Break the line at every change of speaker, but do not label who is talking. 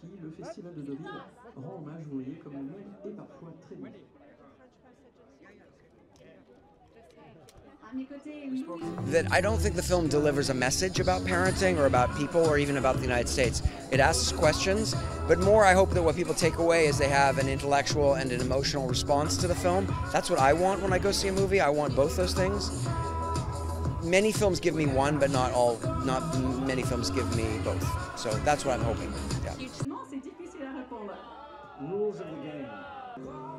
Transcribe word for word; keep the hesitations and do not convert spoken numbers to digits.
qui, le festival de Deauville, rend hommage, vous voyez, comme le monde est parfois très libre.
That I don't think the film delivers a message about parenting or about people or even about the United States. It asks questions, but more I hope that what people take away is they have an intellectual and an emotional response to the film. That's what I want when I go see a movie. I want both those things. Many films give me one, but not all, not many films give me both. So that's what I'm hoping. Yeah.
Rules of the game.